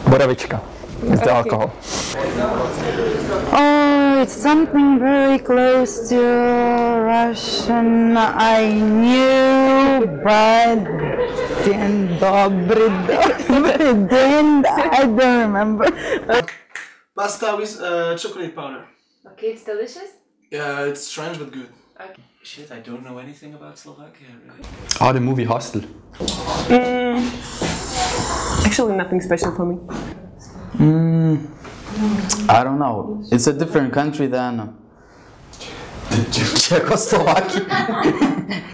Borovička is the alcohol. Oh, it's something very close to Russian. I knew, but then I don't remember. Pasta with chocolate powder. Okay, it's delicious? Yeah, it's strange but good. Okay. Shit, I don't know anything about Slovakia, really. Oh, the movie Hostel. Actually, nothing special for me. I don't know. It's a different country than Czechoslovakia.